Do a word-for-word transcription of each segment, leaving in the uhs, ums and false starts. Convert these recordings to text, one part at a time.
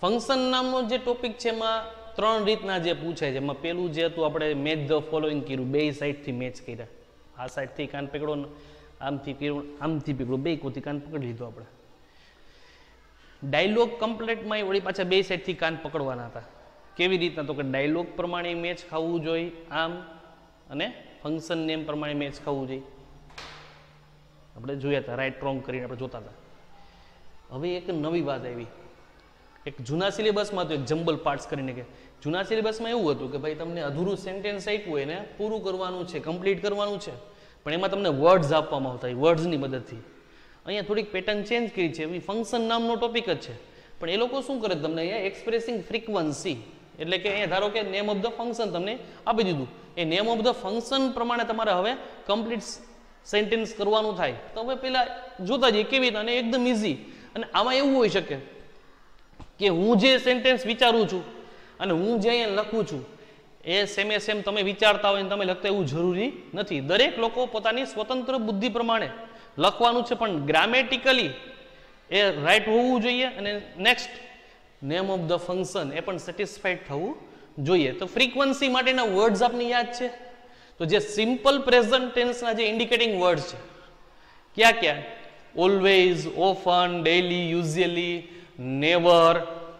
Function નામનો જે topic છે એમાં ત્રણ રીતના જે પૂછાય છે. એમાં પેલું જે હતું આપણે મેચ ધ ફોલોઈંગ કર્યું, બે સાઈડથી મેચ કર્યા. આ સાઈડથી કાન પકડો, આમથી કર્યું, આમથી પકડો, બે કોથી કાન પકડી લીધો આપણે. ડાયલોગ કમ્પ્લીટમાં વળી પાછા બે સાઈડથી કાન પકડવાના હતા. કેવી રીતના? તો કે ડાયલોગ પ્રમાણે મેચ ખાવું જોઈએ આમ, અને ફંક્શન નેમ પ્રમાણે મેચ ખાવું જોઈએ. આપણે જોયા હતા, રાઈટ રોંગ કરીને આપણે જોતા હતા. હવે એક નવી વાત આવી. એક જૂના સિલેબસમાં તો એક જમ્બલ પાર્ટ્સ કરીને કે જૂના સિલેબસમાં એવું હતું કે ભાઈ તમને અધૂરું સેન્ટેન્સ આપ્યું હોય ને પૂરું કરવાનું છે, કમ્પ્લીટ કરવાનું છે, પણ એમાં તમને વર્ડ્સ આપવામાં આવતા હોય વર્ડ્સની મદદથી. અહીંયા થોડીક પેટર્ન ચેન્જ કરી છે. એવી ફંક્શન નામનો ટોપિક જ છે, પણ એ લોકો શું કરે તમને અહીંયા એક્સપ્રેસિંગ ફ્રીક્વન્સી, એટલે કે અહીંયા ધારો કે નેમ ઓફ ધ ફંક્શન તમને આપી દીધું. એ નેમ ઓફ ધ ફંક્શન પ્રમાણે તમારે હવે કમ્પ્લીટ સેન્ટેન્સ કરવાનું થાય. તો હવે પેલા જોતા જઈએ કેવી રીતે, અને એકદમ ઇઝી. અને આમાં એવું હોઈ શકે કે હું જે સેન્ટેન્સ વિચારું છું અને હું જે અહીંયા લખું છું એ સેમે સેમ તમે વિચારતા હોય ને તમે લખતા એવું જરૂરી નથી. દરેક લોકો પોતાની સ્વતંત્ર બુદ્ધિ પ્રમાણે લખવાનું છે, પણ ગ્રામેટિકલી એ રાઈટ હોવું જોઈએ. અને next name of the function એ પણ સેટિસ્ફાઈડ થવું જોઈએ. તો ફ્રીક્વન્સી માટેના વર્ડ્સ આપને યાદ છે. તો જે સિમ્પલ પ્રેઝન્ટ ટેન્સના જે ઇન્ડિકેટિંગ વર્ડ્સ છે ક્યાં ક્યાં? Always, often, daily, usually, never,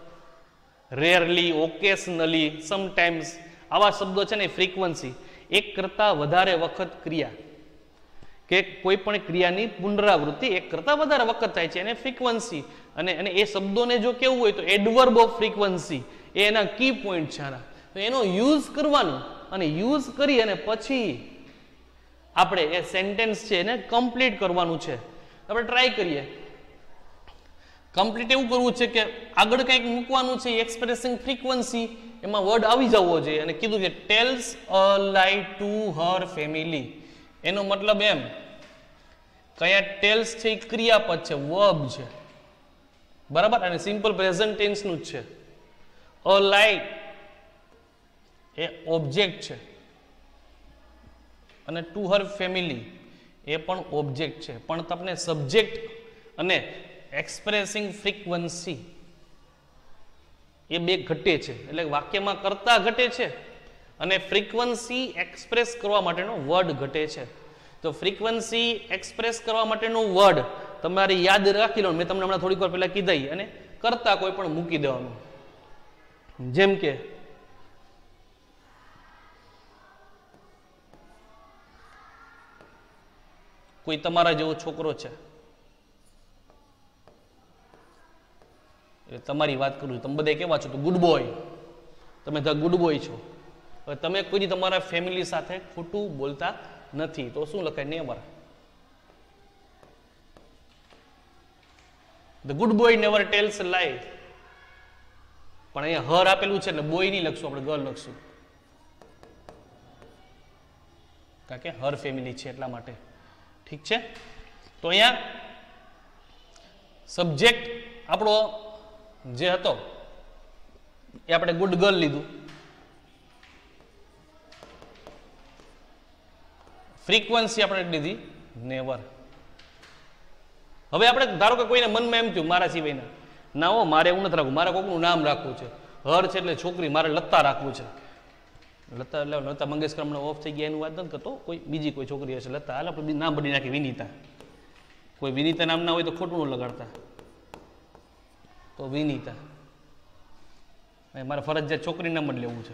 rarely, occasionally, sometimes, આવા શબ્દો છે ને ફ્રીક્વન્સી. એક કરતા વધારે વખત ક્રિયા કે કોઈ પણ ક્રિયાની પુનરાવૃત્તિ એક કરતા વધારે વખત થાય છે એને ફ્રીક્વન્સી. અને અને એ શબ્દોને જો કેવું હોય તો એડવર્બ ઓફ ફ્રીક્વન્સી એ એના કી પોઈન્ટ છે આના. તો એનો યુઝ કરવાનો, અને યુઝ કરી અને પછી આપણે એ સેન્ટેન્સ છે એને કમ્પ્લીટ કરવાનું છે. આપણે ટ્રાય કરીએ. કમ્પ્લીટ એવું કરવું છે કે આગળ કંઈક મૂકવાનું છે, એક્સપ્રેસિંગ ફ્રીક્વન્સી, એમાં વર્ડ આવી જવો જોઈએ. અને કીધું કે ટેલ્સ અ લાઈ ટુ હર ફેમિલી. એનો મતલબ એમ કયા ટેલ્સ છે એ ક્રિયાપદ છે, વર્બ છે, બરાબર, અને સિમ્પલ પ્રેઝન્ટ ટેન્સનું જ છે. અ લાઈ એ ઓબ્જેક્ટ છે, અને ટુ હર ફેમિલી એ પણ ઓબ્જેક્ટ છે. પણ તમને સબ્જેક્ટ અને એક્સપ્રેસિંગ ફ્રીક્વન્સી એ બે ઘટે છે, એટલે વાક્યમાં કરતા ઘટે છે અને ફ્રીક્વન્સી એક્સપ્રેસ કરવા માટેનો વર્ડ ઘટે છે. તો ફ્રીક્વન્સી એક્સપ્રેસ કરવા માટેનો વર્ડ તમારે યાદ રાખી લો. મેં તમને હમણાં થોડીક વાર પહેલા કીધા, અને કરતા કોઈ પણ મૂકી દેવાનું. જેમ કે કોઈ તમારા જેવો છોકરો છે, એટલે તમારી વાત કરું છું, તમે બધા કેવા છો? તો ગુડ બોય, તમે ધ ગુડ બોય છો. હવે તમે કોઈ તમારા ફેમિલી સાથે ખોટું બોલતા નથી, તો શું લખાય? Never. The good boy never tells lie. પણ અહીંયા હર આપેલું છે એટલે બોય નહીં લખશું, આપણે ગર્લ લખશું, કારણ કે હર ફેમિલી છે એટલા માટે. ઠીક છે? તો અહીંયા સબ્જેક્ટ આપણો જે હતો એ આપણે ગુડ ગર્લ લીધું. ફ્રીક્વન્સી આપણે લીધી નેવર. હવે આપણે ધારો કે કોઈને મનમાં એમ થયું મારા સિવાયના, ના હો મારે એવું નથી રાખવું, મારે કોઈકનું નામ રાખવું છે. હર છે એટલે છોકરી, મારે લતા રાખવું છે. લતા એટલે લતા મંગેશકર હમણાં ઓફ થઈ ગયા એનું વાત નથી કરતો, કોઈ બીજી કોઈ છોકરી હશે લતા, હાલ આપણે નામ બદલી નાખી વિનીતા. કોઈ વિનીતા નામ ના હોય તો ખોટું ન લગાડતા, તો વિનીતા. મારે ફરજિયાત છોકરી નામ જ લેવું છે,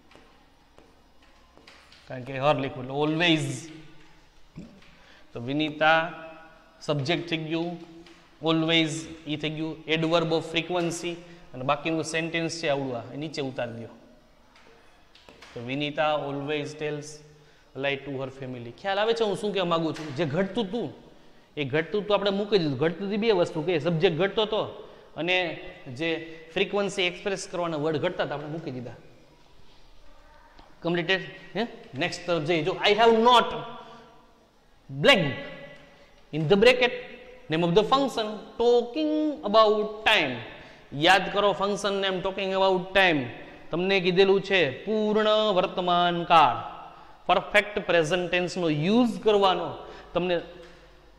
કારણ કે હર લખ્યું એટલે ઓલવેઝ. તો વિનીતા સબ્જેક્ટ થઈ ગયું, ઓલવેઝ એ થઈ ગયું એડવર્બ ઓફ ફ્રીક્વન્સી, અને બાકીનું સેન્ટેન્સ છે આવડું આ નીચે ઉતારી દો. તો Vinita always tells lie to her family. ખ્યાલ આવે છે હું શું કહેવા માંગુ છું? જે ઘટતું હતું એ ઘટતું તો આપણે મૂકી દીધું. ઘટતું હતી બે વસ્તુ, કે સબ્જેક્ટ ઘટતો હતો અને જે ફ્રીક્વન્સી એક્સપ્રેસ કરવાના વર્ડ ઘટતા હતા આપણે મૂકી દીધા. કમ્પ્લીટેડ. હે નેક્સ્ટ તરફ જઈએ. જો I have not blank in the bracket name of the function talking about time. યાદ કરો function name talking about time. તમને કીધેલું છે પૂર્ણ વર્તમાન કાળ, પરફેક્ટ પ્રેઝન્ટ ટેન્સનો યુઝ કરવાનો. તમને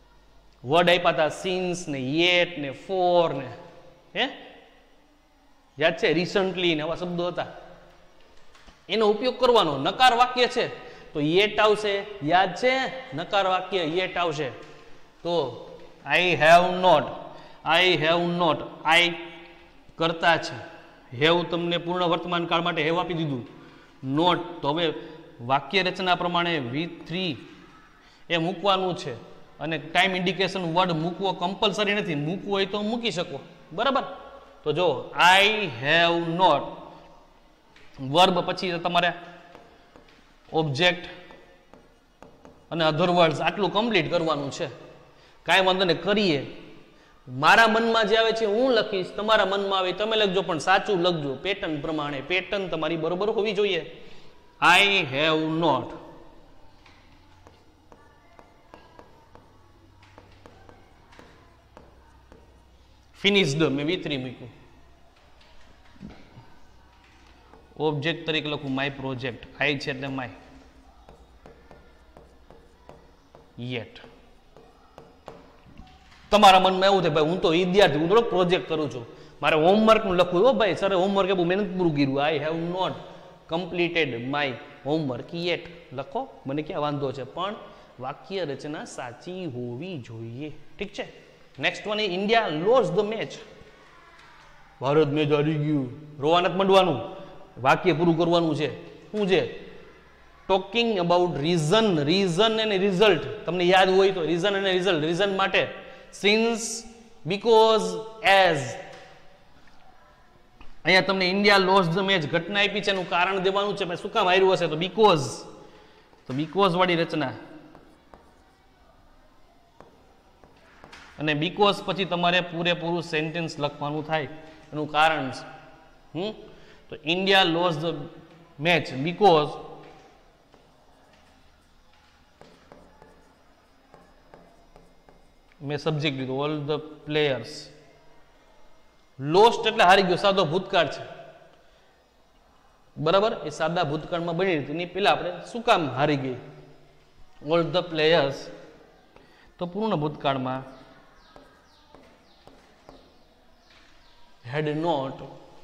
વર્ડ આપ્યા હતા સિન્સ ને યેટ ને ફોર ને હે યાદ છે રિસન્ટલી ને આવા શબ્દો હતા, એનો ઉપયોગ કરવાનો. નકાર વાક્ય છે તો યેટ આવશે, યાદ છે નકાર વાક્ય યેટ આવશે. તો I have not, I have not, I કરતા છે, હેવ તમને પૂર્ણ વર્તમાન કાળ માટે હેવ આપી દીધું, નોટ તો હવે વાક્ય રચના પ્રમાણે વી થ્રી એ મૂકવાનું છે. અને ટાઈમ ઇન્ડિકેશન વર્ડ મૂકવો કમ્પલસરી નથી, મૂકવું હોય તો મૂકી શકો, બરાબર. તો જો આઈ હેવ નોટ, વર્બ પછી તમારે ઓબ્જેક્ટ અને અધર વર્ડ્સ આટલું કમ્પ્લીટ કરવાનું છે. કાંઈ વાંધો નહીં, કરીએ. મારા મનમાં જે આવે છે હું લખીશ, તમારા મનમાં આવે તમે લખજો, પણ સાચું લખજો પેટર્ન પ્રમાણે. પેટર્ન તમારી બરોબર હોવી જોઈએ. આઈ હેવ નોટ, ફિનિશ્ડ મેં વી થ્રી મૂક્યું. ઓબ્જેક્ટ તરીકે લખું માય પ્રોજેક્ટ, આઈ છે એટલે માય. યેટ તમારા મનમાં એવું થાય ભાઈ હું તો વિદ્યાર્થી, હું થોડો પ્રોજેક્ટ કરું છું, મારે હોમવર્ક નું લખવું. હો ભાઈ સર હોમવર્ક એવું મહેનત પૂરું કર્યું. I have not completed my homework yet લખો, મને ક્યાં વાંધો છે, પણ વાક્ય રચના સાચી હોવી જોઈએ. ઠીક છે. Next one India loss the match. Bharat match હારી ગયું, રોવા નથી માંડવાનું, વાક્ય પૂરું કરવાનું છે. શું છે? ટોકિંગ અબાઉટ રીઝન, રીઝન અને રિઝલ્ટ. તમને યાદ હોય તો રીઝન અને રિઝલ્ટ. રીઝન માટે સિન્સ, બીકોઝ, એઝ. અહીંયા તમને ઇન્ડિયા લોસ ધ મેચ ઘટના આપી છે, એનું કારણ દેવાનું છે. શું કામ હાર્યું હશે? તો બીકોઝ. તો બીકોઝ વાળી રચના. અને બીકોઝ પછી તમારે પૂરેપૂરું સેન્ટેન્સ લખવાનું થાય, એનું કારણ. હમ તો India loss the match because મેં સબ્જેક્ટ લીધું ઓલ ધ પ્લેયર્સ. લોસ્ટ એટલે હારી ગયો, સાદો ભૂતકાળ છે, બરાબર. એ સાદા ભૂતકાળમાં બની હતી, એની પેલા આપણે શું કામ હારી ગઈ? ઓલ ધ પ્લેયર્સ તો પૂર્ણ ભૂતકાળમાં had not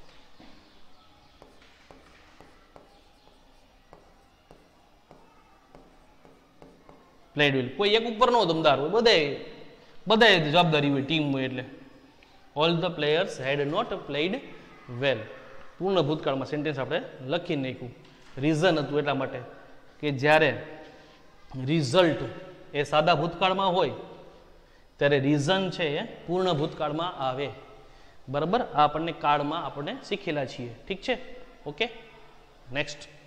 played well. કોઈ એક ઉપર નો દમદાર હોય, બધાય બધાય જવાબદારી હોય, ટીમ હોય. એટલે all the players had not played well. પૂર્ણ ભૂતકાળમાં સેન્ટેન્સ આપણે લખી નાખ્યું. રીઝન હતું એટલા માટે કે જ્યારે રિઝલ્ટ એ સાદા ભૂતકાળમાં હોય ત્યારે રીઝન છે એ પૂર્ણ ભૂતકાળમાં આવે, બરાબર. આ આપણને કાળમાં આપણે શીખેલા છીએ. ઠીક છે. ઓકે. નેક્સ્ટ